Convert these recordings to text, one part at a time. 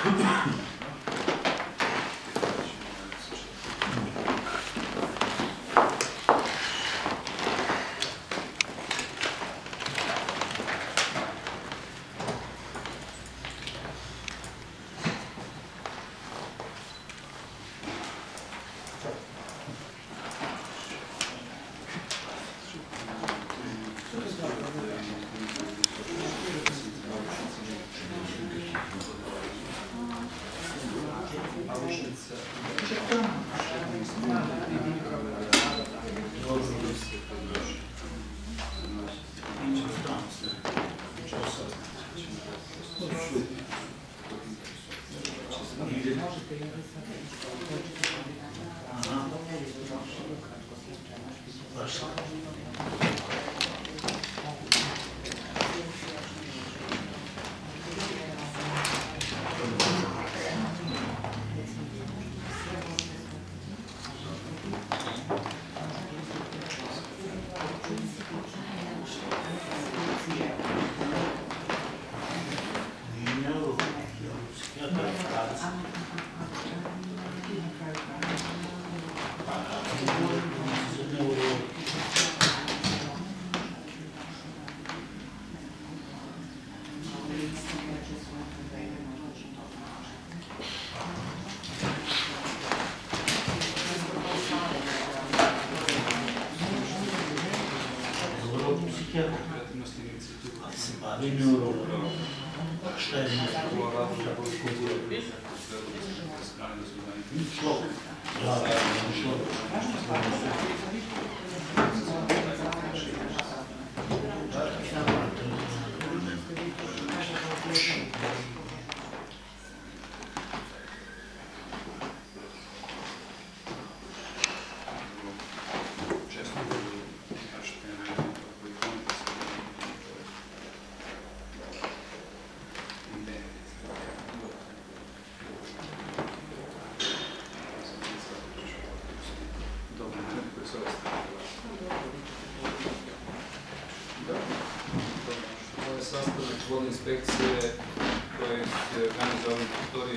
Vodne inspekcije koje je organizovano na teritoriji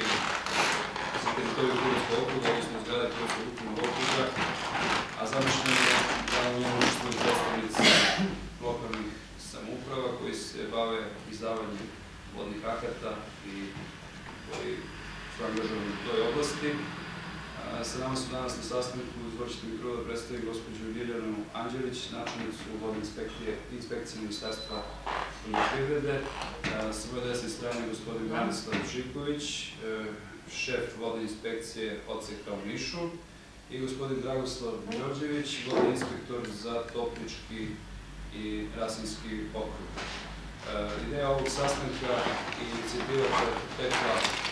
Pirotskog okruga, odnosno zgrade Pirotskog upravnog okruga, a zamišljeno je da u njemu učestvuju predstavnici lokalnih samouprava koji se bave izdavanjem vodnih akata i koji su angažovani u toj oblasti. Sa nama su danas na sastanku, izvršite mi prvo da predstavim gospođu Ljiljanu Anđelić, načelnicu vodne inspekcije Ministarstva poljoprivrede. Sa moje desne strane gospodin Branislav Živković, šef vodne inspekcije odseka u Nišu, i gospodin Dragoslav Đorđević, vodni inspektor za Toplički i Rasinski okrug. Ideja ovog sastanka i inicijativa koja je potekla